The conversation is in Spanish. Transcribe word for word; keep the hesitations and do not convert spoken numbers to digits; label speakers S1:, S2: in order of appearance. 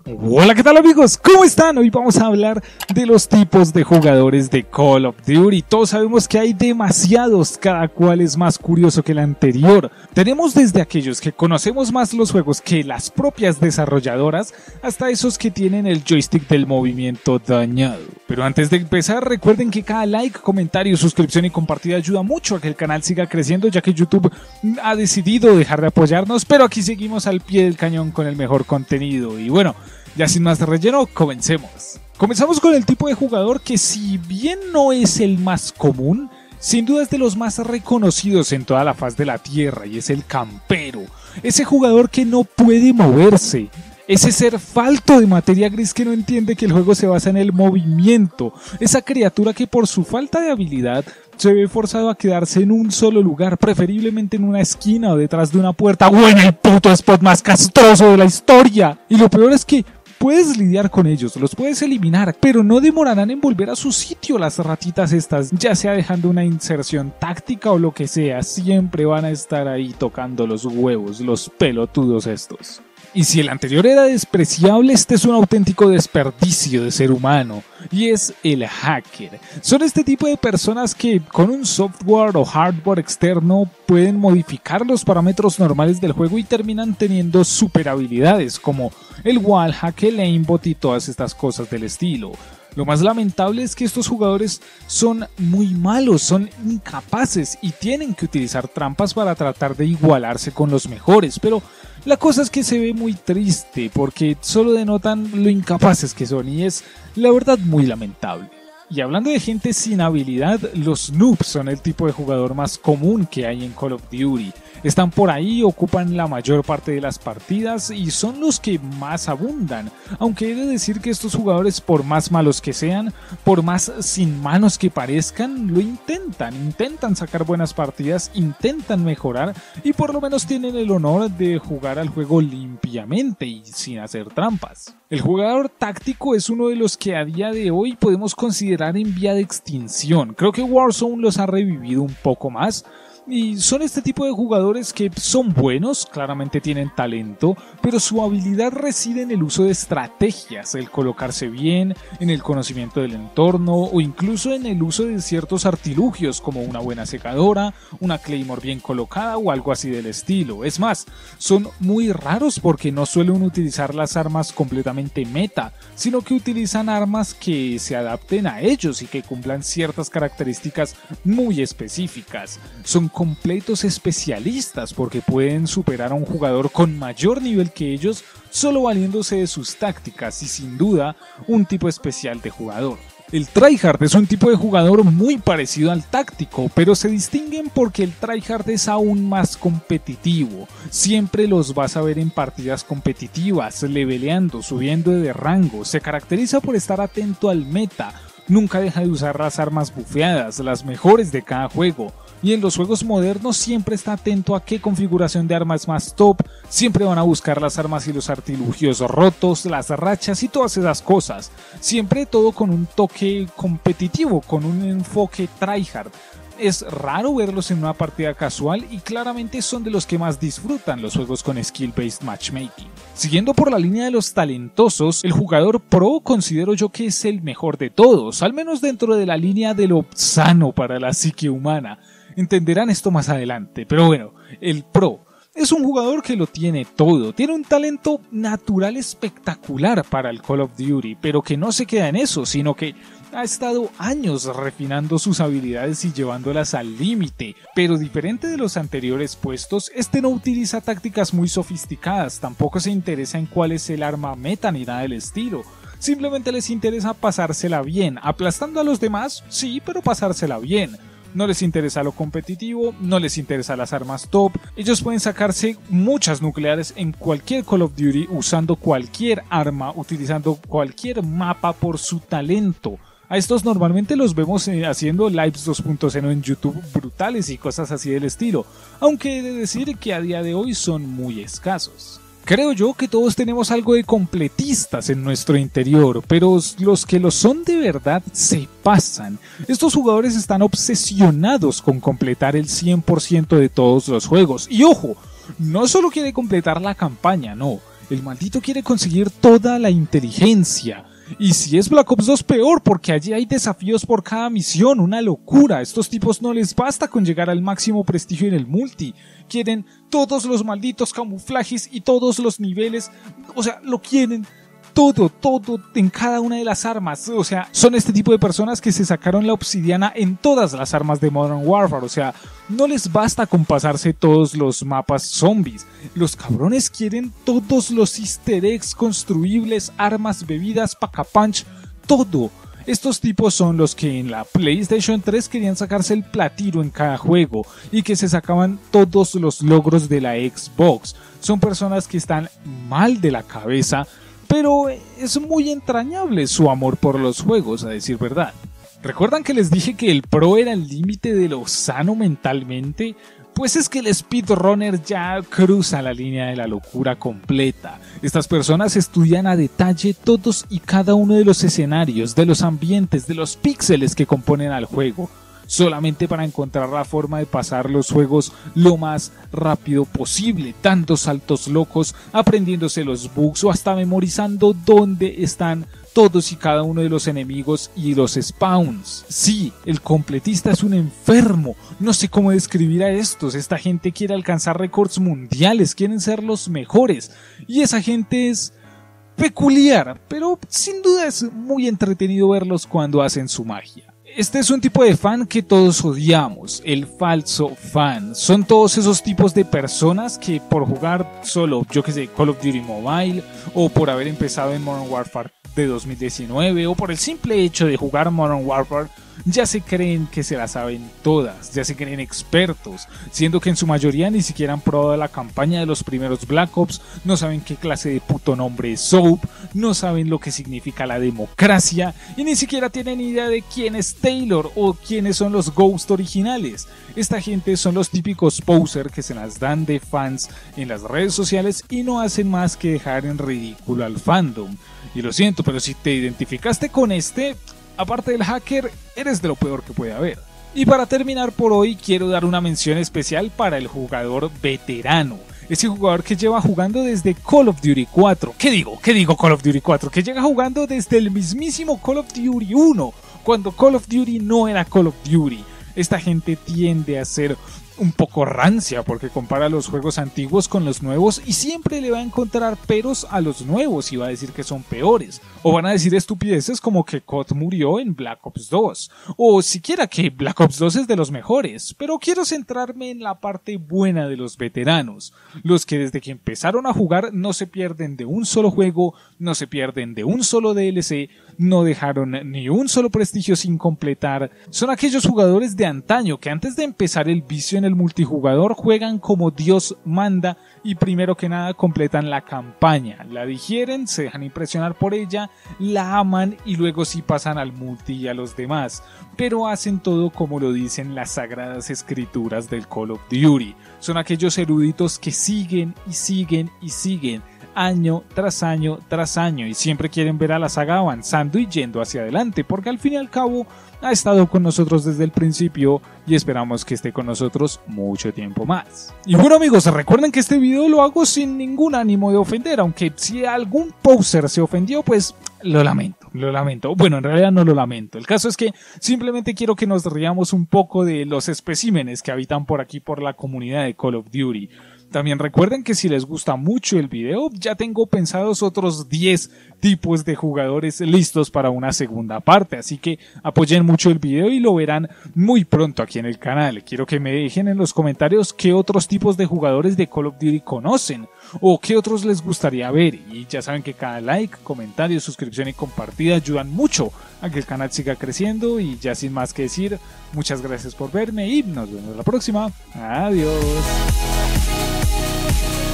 S1: Hola, ¿qué tal amigos? ¿Cómo están? Hoy vamos a hablar de los tipos de jugadores de Call of Duty. Todos sabemos que hay demasiados, cada cual es más curioso que el anterior. Tenemos desde aquellos que conocemos más los juegos que las propias desarrolladoras, hasta esos que tienen el joystick del movimiento dañado. Pero antes de empezar, recuerden que cada like, comentario, suscripción y compartida ayuda mucho a que el canal siga creciendo, ya que YouTube ha decidido dejar de apoyarnos, pero aquí seguimos al pie del cañón con el mejor contenido. Y bueno, ya sin más relleno, comencemos. Comenzamos con el tipo de jugador que, si bien no es el más común, sin duda es de los más reconocidos en toda la faz de la tierra, y es el campero. Ese jugador que no puede moverse. Ese ser falto de materia gris que no entiende que el juego se basa en el movimiento. Esa criatura que por su falta de habilidad se ve forzado a quedarse en un solo lugar, preferiblemente en una esquina o detrás de una puerta o en el puto spot más castroso de la historia. Y lo peor es que puedes lidiar con ellos, los puedes eliminar, pero no demorarán en volver a su sitio las ratitas estas, ya sea dejando una inserción táctica o lo que sea, siempre van a estar ahí tocando los huevos, los pelotudos estos. Y si el anterior era despreciable, este es un auténtico desperdicio de ser humano, y es el hacker. Son este tipo de personas que con un software o hardware externo pueden modificar los parámetros normales del juego y terminan teniendo super habilidades como el wallhack, el aimbot y todas estas cosas del estilo. Lo más lamentable es que estos jugadores son muy malos, son incapaces y tienen que utilizar trampas para tratar de igualarse con los mejores, pero la cosa es que se ve muy triste porque solo denotan lo incapaces que son y es la verdad muy lamentable. Y hablando de gente sin habilidad, los noobs son el tipo de jugador más común que hay en Call of Duty. Están por ahí, ocupan la mayor parte de las partidas y son los que más abundan. Aunque he de decir que estos jugadores, por más malos que sean, por más sin manos que parezcan, lo intentan. Intentan sacar buenas partidas, intentan mejorar y por lo menos tienen el honor de jugar al juego limpiamente y sin hacer trampas. El jugador táctico es uno de los que a día de hoy podemos considerar en vía de extinción. Creo que Warzone los ha revivido un poco más. Y son este tipo de jugadores que son buenos, claramente tienen talento, pero su habilidad reside en el uso de estrategias, el colocarse bien, en el conocimiento del entorno o incluso en el uso de ciertos artilugios como una buena secadora, una claymore bien colocada o algo así del estilo. Es más, son muy raros porque no suelen utilizar las armas completamente meta, sino que utilizan armas que se adapten a ellos y que cumplan ciertas características muy específicas. Son completos especialistas porque pueden superar a un jugador con mayor nivel que ellos solo valiéndose de sus tácticas y sin duda un tipo especial de jugador. El tryhard es un tipo de jugador muy parecido al táctico, pero se distinguen porque el tryhard es aún más competitivo. Siempre los vas a ver en partidas competitivas, leveleando, subiendo de rango, se caracteriza por estar atento al meta, nunca deja de usar las armas bufeadas, las mejores de cada juego. Y en los juegos modernos siempre está atento a qué configuración de armas más top, siempre van a buscar las armas y los artilugios rotos, las rachas y todas esas cosas. Siempre todo con un toque competitivo, con un enfoque tryhard. Es raro verlos en una partida casual y claramente son de los que más disfrutan los juegos con skill-based matchmaking. Siguiendo por la línea de los talentosos, el jugador pro considero yo que es el mejor de todos, al menos dentro de la línea de lo sano para la psique humana. Entenderán esto más adelante, pero bueno, el pro es un jugador que lo tiene todo, tiene un talento natural espectacular para el Call of Duty, pero que no se queda en eso, sino que ha estado años refinando sus habilidades y llevándolas al límite, pero diferente de los anteriores puestos, este no utiliza tácticas muy sofisticadas, tampoco se interesa en cuál es el arma meta ni nada del estilo. Simplemente les interesa pasársela bien, aplastando a los demás, sí, pero pasársela bien. No les interesa lo competitivo, no les interesa las armas top, ellos pueden sacarse muchas nucleares en cualquier Call of Duty usando cualquier arma, utilizando cualquier mapa por su talento. A estos normalmente los vemos eh, haciendo lives dos punto cero en YouTube brutales y cosas así del estilo, aunque he de decir que a día de hoy son muy escasos. Creo yo que todos tenemos algo de completistas en nuestro interior, pero los que lo son de verdad se pasan. Estos jugadores están obsesionados con completar el cien por ciento de todos los juegos. Y ojo, no solo quiere completar la campaña, no. El maldito quiere conseguir toda la inteligencia. Y si es Black Ops dos, peor, porque allí hay desafíos por cada misión, una locura. A estos tipos no les basta con llegar al máximo prestigio en el multi. Quieren todos los malditos camuflajes y todos los niveles. O sea, lo quieren todo, todo en cada una de las armas. O sea, son este tipo de personas que se sacaron la obsidiana en todas las armas de Modern Warfare. O sea, no les basta con pasarse todos los mapas zombies. Los cabrones quieren todos los easter eggs construibles, armas, bebidas, pack-a-punch, todo. Estos tipos son los que en la PlayStation tres querían sacarse el platino en cada juego y que se sacaban todos los logros de la Xbox. Son personas que están mal de la cabeza, pero es muy entrañable su amor por los juegos, a decir verdad. ¿Recuerdan que les dije que el pro era el límite de lo sano mentalmente? Pues es que el speedrunner ya cruza la línea de la locura completa. Estas personas estudian a detalle todos y cada uno de los escenarios, de los ambientes, de los píxeles que componen al juego, solamente para encontrar la forma de pasar los juegos lo más rápido posible, dando saltos locos, aprendiéndose los bugs o hasta memorizando dónde están todos y cada uno de los enemigos y los spawns. Sí, el completista es un enfermo. No sé cómo describir a estos. Esta gente quiere alcanzar récords mundiales, quieren ser los mejores. Y esa gente es peculiar, pero sin duda es muy entretenido verlos cuando hacen su magia. Este es un tipo de fan que todos odiamos, el falso fan. Son todos esos tipos de personas que por jugar solo, yo que sé, Call of Duty Mobile, o por haber empezado en Modern Warfare de dos mil diecinueve, o por el simple hecho de jugar Modern Warfare, ya se creen que se las saben todas, ya se creen expertos, siendo que en su mayoría ni siquiera han probado la campaña de los primeros Black Ops, no saben qué clase de puto nombre es SOAP, no saben lo que significa la democracia, y ni siquiera tienen idea de quién es Taylor o quiénes son los Ghost originales. Esta gente son los típicos poser que se las dan de fans en las redes sociales y no hacen más que dejar en ridículo al fandom. Y lo siento, pero si te identificaste con este, aparte del hacker, eres de lo peor que puede haber. Y para terminar por hoy, quiero dar una mención especial para el jugador veterano. Ese jugador que lleva jugando desde Call of Duty cuatro. ¿Qué digo? ¿Qué digo Call of Duty cuatro? Que llega jugando desde el mismísimo Call of Duty uno, cuando Call of Duty no era Call of Duty. Esta gente tiende a ser un poco rancia porque compara los juegos antiguos con los nuevos y siempre le va a encontrar peros a los nuevos y va a decir que son peores, o van a decir estupideces como que C O D murió en Black Ops dos, o siquiera que Black Ops dos es de los mejores. Pero quiero centrarme en la parte buena de los veteranos, los que desde que empezaron a jugar no se pierden de un solo juego, no se pierden de un solo D L C, no dejaron ni un solo prestigio sin completar. Son aquellos jugadores de antaño que antes de empezar el vicio en el multijugador juegan como Dios manda y primero que nada completan la campaña, la digieren, se dejan impresionar por ella, la aman y luego sí pasan al multi y a los demás, pero hacen todo como lo dicen las sagradas escrituras del Call of Duty. Son aquellos eruditos que siguen y siguen y siguen año tras año tras año y siempre quieren ver a la saga avanzando y yendo hacia adelante, porque al fin y al cabo ha estado con nosotros desde el principio y esperamos que esté con nosotros mucho tiempo más. Y bueno amigos, recuerden que este video lo hago sin ningún ánimo de ofender, aunque si algún poser se ofendió, pues lo lamento, lo lamento. Bueno, en realidad no lo lamento. El caso es que simplemente quiero que nos riamos un poco de los especímenes que habitan por aquí por la comunidad de Call of Duty. También recuerden que si les gusta mucho el video, ya tengo pensados otros diez tipos de jugadores listos para una segunda parte, así que apoyen mucho el video y lo verán muy pronto aquí en el canal. Quiero que me dejen en los comentarios qué otros tipos de jugadores de Call of Duty conocen o qué otros les gustaría ver, y ya saben que cada like, comentario, suscripción y compartida ayudan mucho a que el canal siga creciendo. Y ya sin más que decir, muchas gracias por verme y nos vemos la próxima. Adiós.